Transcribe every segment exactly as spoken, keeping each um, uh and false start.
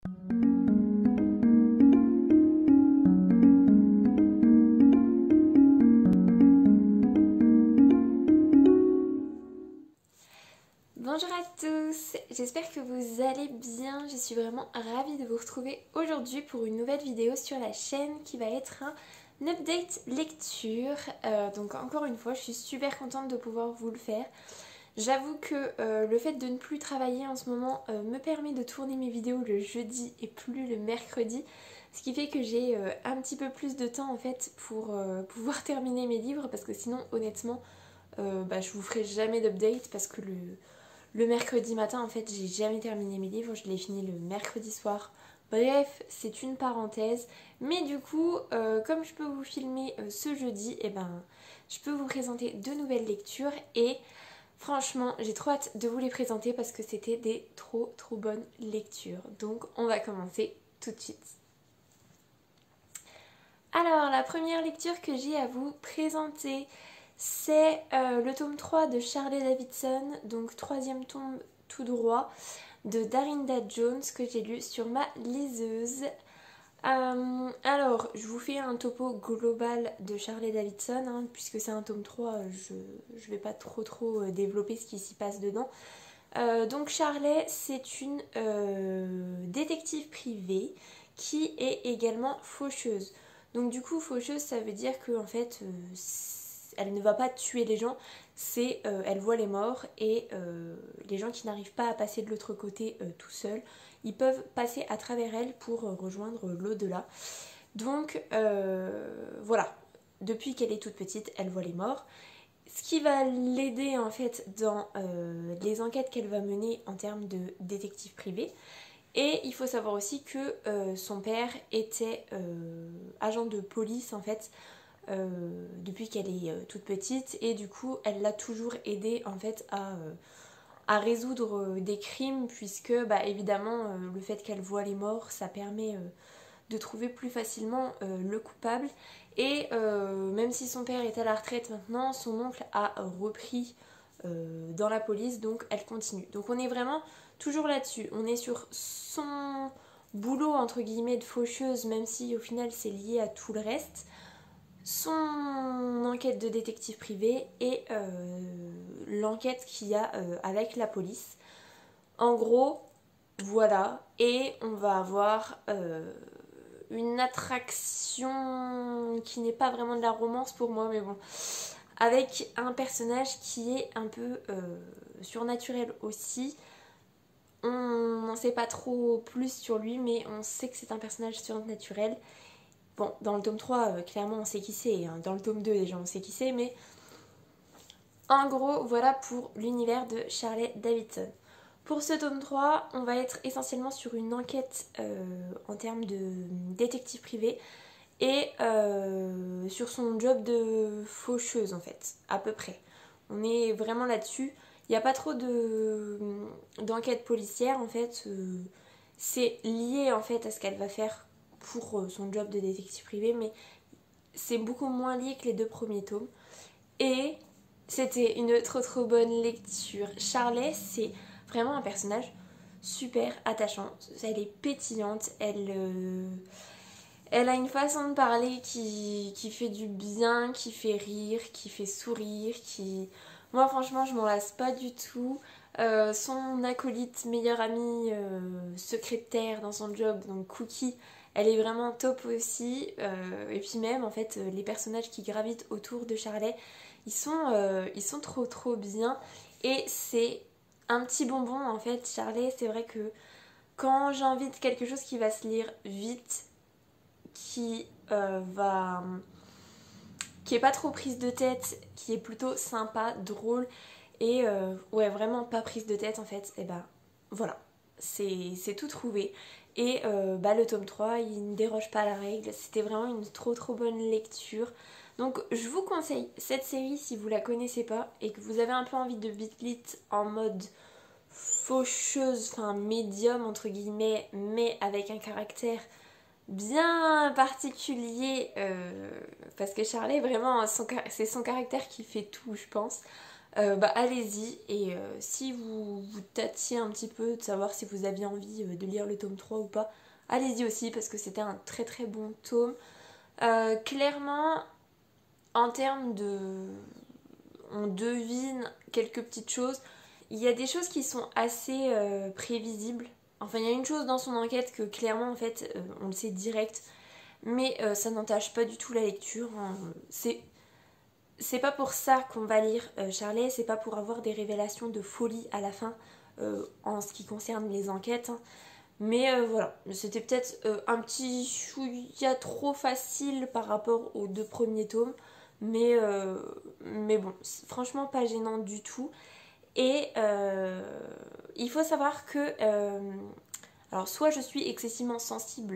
Bonjour à tous, j'espère que vous allez bien, je suis vraiment ravie de vous retrouver aujourd'hui pour une nouvelle vidéo sur la chaîne qui va être un update lecture. Euh, donc encore une fois, je suis super contente de pouvoir vous le faire. J'avoue que euh, le fait de ne plus travailler en ce moment euh, me permet de tourner mes vidéos le jeudi et plus le mercredi. Ce qui fait que j'ai euh, un petit peu plus de temps en fait pour euh, pouvoir terminer mes livres parce que sinon honnêtement euh, bah, je vous ferai jamais d'update parce que le... Le mercredi matin, en fait, j'ai jamais terminé mes livres, je l'ai fini le mercredi soir. Bref, c'est une parenthèse. Mais du coup, euh, comme je peux vous filmer euh, ce jeudi, eh ben, je peux vous présenter de nouvelles lectures. Et franchement, j'ai trop hâte de vous les présenter parce que c'était des trop trop bonnes lectures. Donc, on va commencer tout de suite. Alors, la première lecture que j'ai à vous présenter, c'est euh, le tome trois de Charlie Davidson, donc troisième tome tout droit, de Darinda Jones, que j'ai lu sur ma liseuse. Euh, alors, je vous fais un topo global de Charlie Davidson, hein, puisque c'est un tome trois, je ne vais pas trop trop développer ce qui s'y passe dedans. Euh, donc Charlie, c'est une euh, détective privée qui est également faucheuse. Donc du coup, faucheuse, ça veut dire que en fait, euh, elle ne va pas tuer les gens, c'est euh, elle voit les morts et euh, les gens qui n'arrivent pas à passer de l'autre côté euh, tout seuls, ils peuvent passer à travers elle pour euh, rejoindre l'au-delà. Donc euh, voilà, depuis qu'elle est toute petite, elle voit les morts. Ce qui va l'aider en fait dans euh, les enquêtes qu'elle va mener en termes de détective privé. Et il faut savoir aussi que euh, son père était euh, agent de police en fait euh, depuis qu'elle est euh, toute petite et du coup elle l'a toujours aidé en fait à, euh, à résoudre euh, des crimes puisque bah, évidemment euh, le fait qu'elle voit les morts ça permet euh, de trouver plus facilement euh, le coupable et euh, même si son père est à la retraite maintenant, son oncle a repris euh, dans la police donc elle continue. Donc on est vraiment toujours là-dessus, on est sur son boulot entre guillemets de faucheuse même si au final c'est lié à tout le reste, son enquête de détective privé et euh, l'enquête qu'il y a euh, avec la police. En gros, voilà, et on va avoir euh, une attraction qui n'est pas vraiment de la romance pour moi, mais bon, avec un personnage qui est un peu euh, surnaturel aussi. On n'en sait pas trop plus sur lui, mais on sait que c'est un personnage surnaturel. Bon, dans le tome trois, euh, clairement on sait qui c'est, hein. Dans le tome deux déjà on sait qui c'est, mais en gros, voilà pour l'univers de Charlie Davidson. Pour ce tome trois, on va être essentiellement sur une enquête euh, en termes de détective privé et euh, sur son job de faucheuse en fait, à peu près. On est vraiment là-dessus. Il n'y a pas trop de, d'enquête policière en fait. Euh, c'est lié en fait à ce qu'elle va faire pour euh, son job de détective privé, mais c'est beaucoup moins lié que les deux premiers tomes. Et c'était une trop trop bonne lecture. Charlie, c'est vraiment un personnage super attachant. Elle est pétillante, elle, euh, elle a une façon de parler qui, qui fait du bien, qui fait rire, qui fait sourire, qui... Moi franchement je m'en lasse pas du tout. Euh, son acolyte, meilleure amie, euh, secrétaire dans son job, donc Cookie, elle est vraiment top aussi. Euh, et puis même en fait les personnages qui gravitent autour de Charlie, ils sont, euh, ils sont trop trop bien. Et c'est un petit bonbon en fait. Charlie, c'est vrai que quand j'ai envie de quelque chose qui va se lire vite, qui euh, va... qui est pas trop prise de tête, qui est plutôt sympa, drôle et euh, ouais vraiment pas prise de tête en fait, et bah voilà, c'est, c'est tout trouvé. Et euh, bah le tome trois il ne déroge pas à la règle, c'était vraiment une trop trop bonne lecture. Donc je vous conseille cette série si vous la connaissez pas et que vous avez un peu envie de beat lit en mode faucheuse, enfin médium entre guillemets, mais avec un caractère bien particulier euh, parce que Charlie vraiment son, c'est son caractère qui fait tout je pense. euh, bah allez-y. Et euh, si vous vous tâtiez un petit peu de savoir si vous aviez envie de lire le tome trois ou pas, allez-y aussi parce que c'était un très très bon tome. Euh, clairement, en termes de... on devine quelques petites choses. Il y a des choses qui sont assez euh, prévisibles. Enfin, il y a une chose dans son enquête que clairement, en fait, euh, on le sait direct. Mais euh, ça n'entache pas du tout la lecture. Hein. C'est... c'est pas pour ça qu'on va lire euh, Charlet. C'est pas pour avoir des révélations de folie à la fin euh, en ce qui concerne les enquêtes. Hein. Mais euh, voilà, c'était peut-être euh, un petit chouïa trop facile par rapport aux deux premiers tomes. Mais, euh, mais bon, franchement pas gênant du tout. Et euh, il faut savoir que... Euh, alors soit je suis excessivement sensible,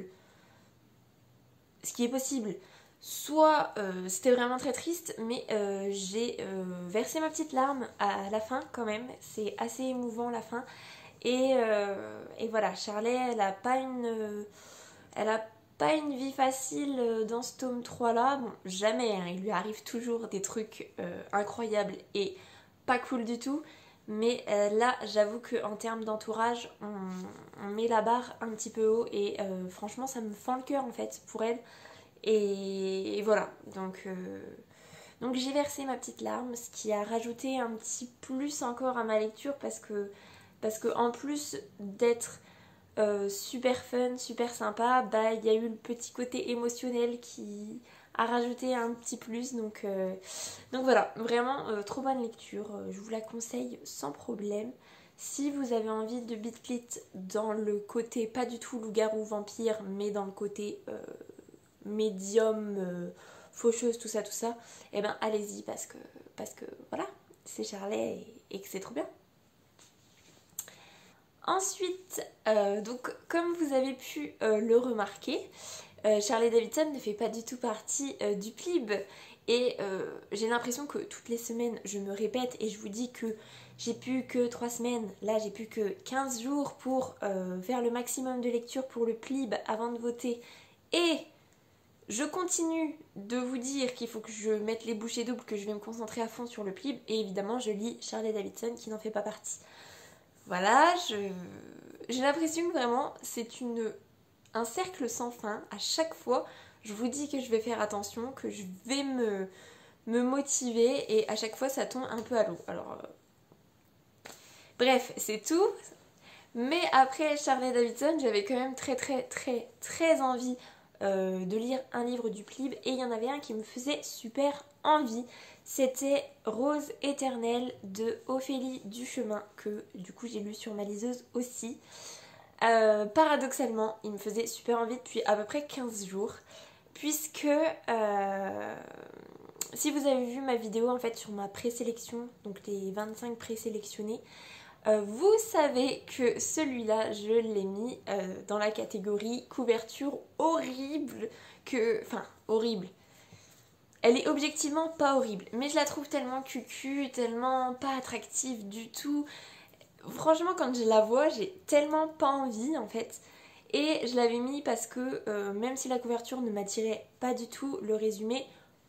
ce qui est possible, soit euh, c'était vraiment très triste, mais euh, j'ai euh, versé ma petite larme à la fin quand même. C'est assez émouvant la fin. Et, euh, et voilà, Charlet, elle a pas une... Elle a pas une vie facile dans ce tome trois là. Bon, jamais, hein, il lui arrive toujours des trucs euh, incroyables et pas cool du tout. Mais euh, là, j'avoue qu'en termes d'entourage, on, on met la barre un petit peu haut. Et euh, franchement, ça me fend le cœur en fait pour elle. Et, et voilà, donc, euh, donc j'ai versé ma petite larme, ce qui a rajouté un petit plus encore à ma lecture. Parce que, parce que en plus d'être... Euh, super fun, super sympa, bah il y a eu le petit côté émotionnel qui a rajouté un petit plus, donc, euh, donc voilà, vraiment euh, trop bonne lecture, euh, je vous la conseille sans problème. Si vous avez envie de Bitlit dans le côté pas du tout loup-garou vampire, mais dans le côté euh, médium, euh, faucheuse, tout ça, tout ça, et eh ben allez-y parce que, parce que voilà, c'est Charlet et, et que c'est trop bien. Ensuite, euh, donc comme vous avez pu euh, le remarquer, euh, Charlie Davidson ne fait pas du tout partie euh, du P L I B. Et euh, j'ai l'impression que toutes les semaines, je me répète et je vous dis que j'ai plus que trois semaines. Là, j'ai plus que quinze jours pour euh, faire le maximum de lecture pour le P L I B avant de voter. Et je continue de vous dire qu'il faut que je mette les bouchées doubles, que je vais me concentrer à fond sur le P L I B. Et évidemment, je lis Charlie Davidson qui n'en fait pas partie. Voilà, je... j'ai l'impression que vraiment c'est une... un cercle sans fin. À chaque fois, je vous dis que je vais faire attention, que je vais me, me motiver et à chaque fois ça tombe un peu à l'eau. Alors, euh... bref, c'est tout. Mais après Charlie Davidson, j'avais quand même très très très très envie euh, de lire un livre du P L I B et il y en avait un qui me faisait super envie. C'était Rose éternelle de Ophélie Duchemin, que du coup j'ai lu sur ma liseuse aussi. Euh, paradoxalement, il me faisait super envie depuis à peu près quinze jours, puisque euh, si vous avez vu ma vidéo en fait sur ma présélection, donc les vingt-cinq présélectionnés, euh, vous savez que celui-là, je l'ai mis euh, dans la catégorie couverture horrible, que... Enfin, horrible. Elle est objectivement pas horrible, mais je la trouve tellement cucu, tellement pas attractive du tout. Franchement, quand je la vois, j'ai tellement pas envie en fait. Et je l'avais mis parce que euh, même si la couverture ne m'attirait pas du tout, le résumé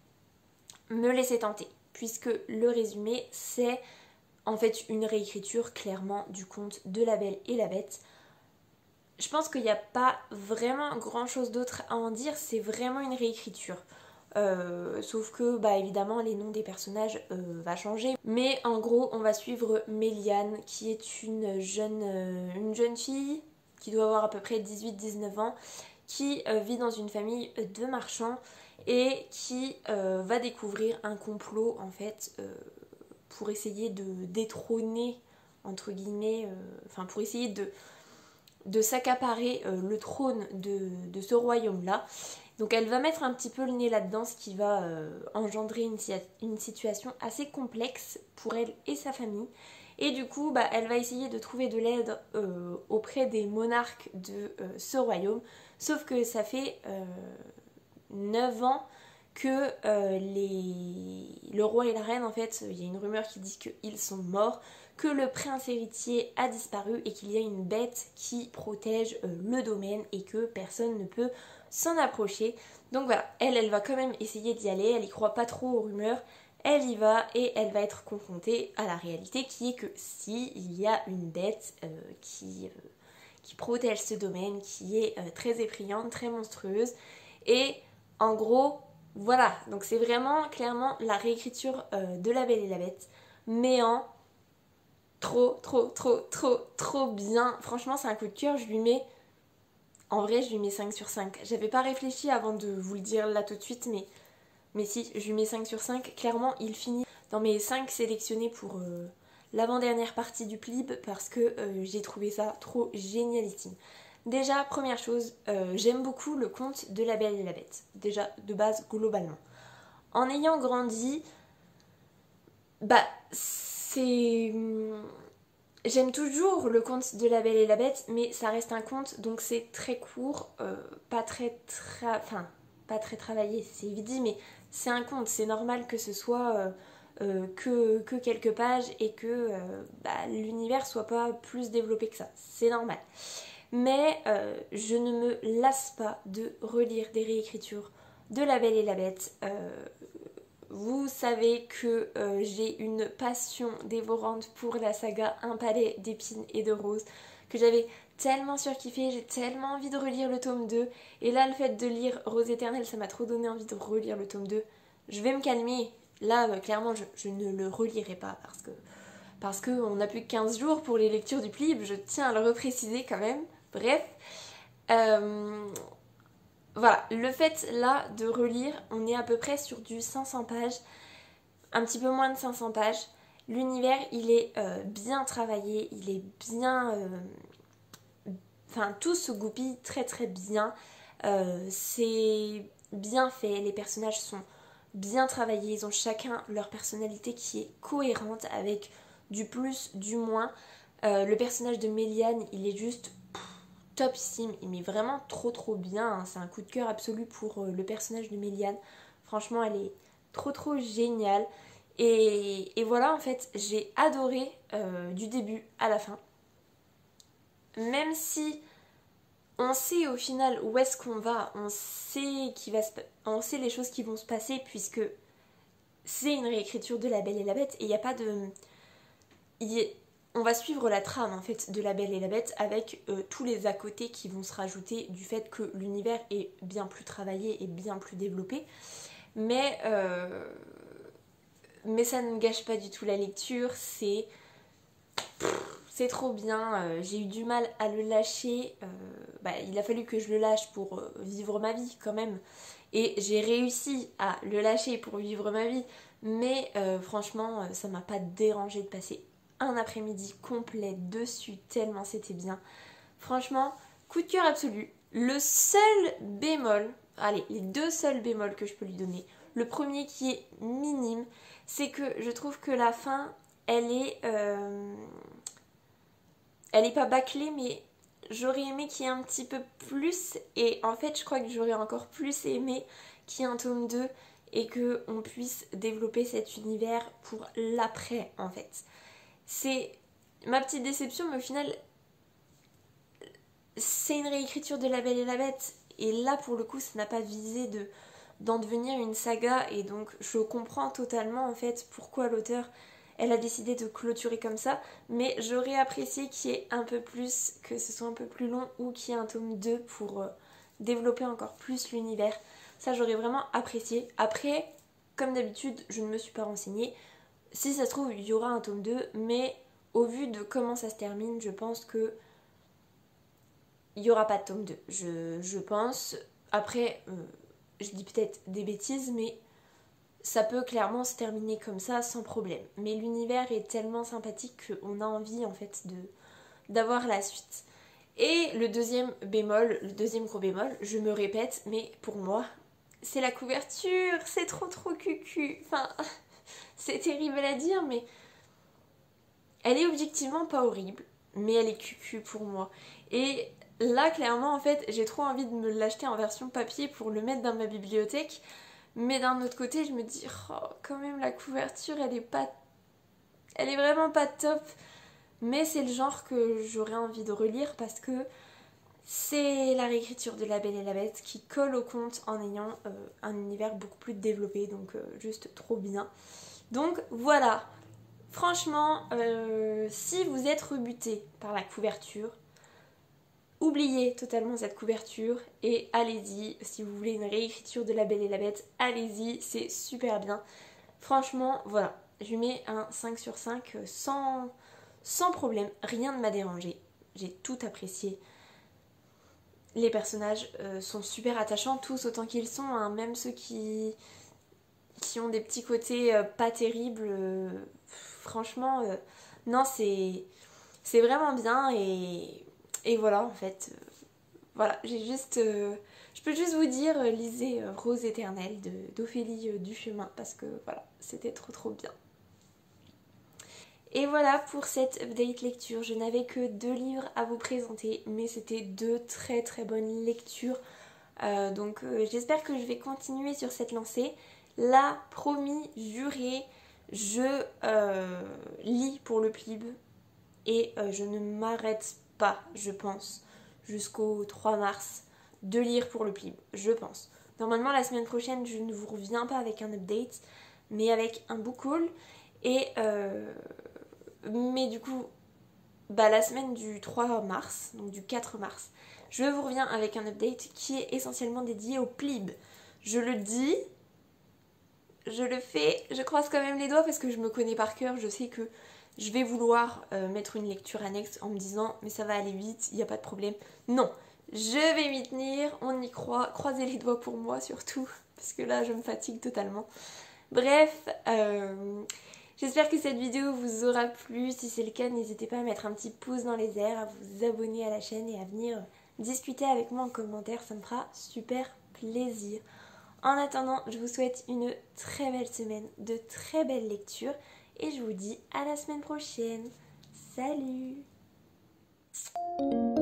me laissait tenter. Puisque le résumé, c'est en fait une réécriture clairement du conte de La Belle et la Bête. Je pense qu'il n'y a pas vraiment grand chose d'autre à en dire, c'est vraiment une réécriture. Euh, sauf que bah évidemment les noms des personnages euh, va changer, mais en gros on va suivre Méliane qui est une jeune, euh, une jeune fille qui doit avoir à peu près dix-huit dix-neuf ans, qui euh, vit dans une famille de marchands et qui euh, va découvrir un complot en fait euh, pour essayer de détrôner entre guillemets, euh, enfin pour essayer de, de s'accaparer euh, le trône de, de ce royaume là. Donc elle va mettre un petit peu le nez là-dedans, ce qui va euh, engendrer une, une situation assez complexe pour elle et sa famille. Et du coup, bah, elle va essayer de trouver de l'aide euh, auprès des monarques de euh, ce royaume. Sauf que ça fait euh, neuf ans que euh, les... le roi et la reine, en fait, il y a une rumeur qui dit qu'ils sont morts, que le prince héritier a disparu et qu'il y a une bête qui protège euh, le domaine et que personne ne peut s'en approcher. Donc voilà, elle, elle va quand même essayer d'y aller, elle y croit pas trop aux rumeurs, elle y va et elle va être confrontée à la réalité qui est que si il y a une bête euh, qui, euh, qui protège ce domaine, qui est euh, très effrayante, très monstrueuse, et en gros, voilà, donc c'est vraiment clairement la réécriture euh, de La Belle et la Bête, mais en trop, trop, trop, trop, trop bien. Franchement, c'est un coup de cœur, je lui mets... En vrai, je lui mets cinq sur cinq. J'avais pas réfléchi avant de vous le dire là tout de suite, mais, mais si, je lui mets cinq sur cinq. Clairement, il finit dans mes cinq sélectionnés pour euh, l'avant-dernière partie du Plib parce que euh, j'ai trouvé ça trop génialissime. Déjà, première chose, euh, j'aime beaucoup le conte de La Belle et la Bête. Déjà, de base, globalement. En ayant grandi, bah, c'est... J'aime toujours le conte de La Belle et la Bête, mais ça reste un conte, donc c'est très court, euh, pas très tra... enfin, pas très travaillé, c'est vite dit, mais c'est un conte, c'est normal que ce soit euh, euh, que, que quelques pages et que euh, bah, l'univers soit pas plus développé que ça, c'est normal. Mais euh, je ne me lasse pas de relire des réécritures de La Belle et la Bête. Euh, vous savez que euh, j'ai une passion dévorante pour la saga Un palais d'épines et de roses, que j'avais tellement surkiffé, j'ai tellement envie de relire le tome deux. Et là, le fait de lire Rose éternelle, ça m'a trop donné envie de relire le tome deux. Je vais me calmer. Là, euh, clairement, je, je ne le relirai pas parce que parce qu'on n'a plus que quinze jours pour les lectures du Plib, je tiens à le repréciser quand même. Bref. Euh, voilà, le fait là de relire, on est à peu près sur du cinq cents pages, un petit peu moins de cinq cents pages. L'univers, il est euh, bien travaillé, il est bien... euh, Enfin, tout se goupille très très bien. Euh, c'est bien fait, les personnages sont bien travaillés, ils ont chacun leur personnalité qui est cohérente avec du plus, du moins. Euh, le personnage de Méliane, il est juste pff, topissime, il met vraiment trop trop bien, hein. C'est un coup de cœur absolu pour euh, le personnage de Méliane. Franchement, elle est trop trop géniale. Et, et voilà, en fait, j'ai adoré euh, du début à la fin. Même si on sait au final où est-ce qu'on va, on sait, qui va se, on sait les choses qui vont se passer puisque c'est une réécriture de La Belle et la Bête et il n'y a pas de... Y est, on va suivre la trame en fait de La Belle et la Bête avec euh, tous les à côté qui vont se rajouter du fait que l'univers est bien plus travaillé et bien plus développé. Mais, euh, mais ça ne gâche pas du tout la lecture, c'est... C'est trop bien, euh, j'ai eu du mal à le lâcher, euh, bah, il a fallu que je le lâche pour euh, vivre ma vie quand même, et j'ai réussi à le lâcher pour vivre ma vie, mais euh, franchement euh, ça m'a pas dérangé de passer un après-midi complet dessus tellement c'était bien. Franchement, coup de cœur absolu. Le seul bémol, allez, les deux seuls bémols que je peux lui donner, le premier qui est minime, c'est que je trouve que la fin, elle est... Euh, elle est pas bâclée, mais j'aurais aimé qu'il y ait un petit peu plus. Et en fait, je crois que j'aurais encore plus aimé qu'il y ait un tome deux et qu'on puisse développer cet univers pour l'après, en fait. C'est ma petite déception, mais au final, c'est une réécriture de La Belle et la Bête. Et là, pour le coup, ça n'a pas visé de, d'en devenir une saga. Et donc, je comprends totalement, en fait, pourquoi l'auteur... Elle a décidé de clôturer comme ça, mais j'aurais apprécié qu'il y ait un peu plus, que ce soit un peu plus long ou qu'il y ait un tome deux pour euh, développer encore plus l'univers. Ça, j'aurais vraiment apprécié. Après, comme d'habitude, je ne me suis pas renseignée. Si ça se trouve, il y aura un tome deux, mais au vu de comment ça se termine, je pense que il n'y aura pas de tome deux. Je, je pense. Après, euh, je dis peut-être des bêtises, mais... ça peut clairement se terminer comme ça sans problème. Mais l'univers est tellement sympathique qu'on a envie en fait de d'avoir la suite. Et le deuxième bémol, le deuxième gros bémol, je me répète, mais pour moi, c'est la couverture. C'est trop trop cucu. Enfin, c'est terrible à dire, mais elle est objectivement pas horrible, mais elle est cucu pour moi. Et là, clairement, en fait, j'ai trop envie de me l'acheter en version papier pour le mettre dans ma bibliothèque. Mais d'un autre côté, je me dis, oh, quand même, la couverture, elle est pas... Elle est vraiment pas top. Mais c'est le genre que j'aurais envie de relire parce que c'est la réécriture de La Belle et la Bête qui colle au conte en ayant euh, un univers beaucoup plus développé. Donc, euh, juste trop bien. Donc voilà, franchement, euh, si vous êtes rebuté par la couverture, oubliez totalement cette couverture et allez-y. Si vous voulez une réécriture de La Belle et la Bête, allez-y, c'est super bien. Franchement, voilà, je lui mets un cinq sur cinq sans, sans problème, rien ne m'a dérangé. J'ai tout apprécié. Les personnages euh, sont super attachants, tous autant qu'ils sont, hein, même ceux qui, qui ont des petits côtés euh, pas terribles. Euh, franchement, euh, non, c'est c'est vraiment bien et, et voilà en fait. Euh, voilà, j'ai juste. Euh, je peux juste vous dire, euh, lisez euh, Rose éternelle d'Ophélie euh, Duchemin parce que voilà, c'était trop trop bien. Et voilà pour cette update lecture. Je n'avais que deux livres à vous présenter, mais c'était deux très très bonnes lectures. Euh, donc euh, j'espère que je vais continuer sur cette lancée. Là, promis, juré, je euh, lis pour le Plib et euh, je ne m'arrête pas, je pense, jusqu'au trois mars de lire pour le Plib, je pense. Normalement, la semaine prochaine, je ne vous reviens pas avec un update, mais avec un book haul. Et euh, mais du coup, bah, la semaine du trois mars, donc du quatre mars, je vous reviens avec un update qui est essentiellement dédié au Plib. Je le dis, je le fais, je croise quand même les doigts parce que je me connais par cœur, je sais que je vais vouloir euh, mettre une lecture annexe en me disant mais ça va aller vite, il n'y a pas de problème. Non, je vais m'y tenir, on y croit, croisez les doigts pour moi surtout, parce que là je me fatigue totalement. Bref, euh, j'espère que cette vidéo vous aura plu. Si c'est le cas, n'hésitez pas à mettre un petit pouce dans les airs, à vous abonner à la chaîne et à venir discuter avec moi en commentaire. Ça me fera super plaisir. En attendant, je vous souhaite une très belle semaine, de très belles lectures et je vous dis à la semaine prochaine. Salut!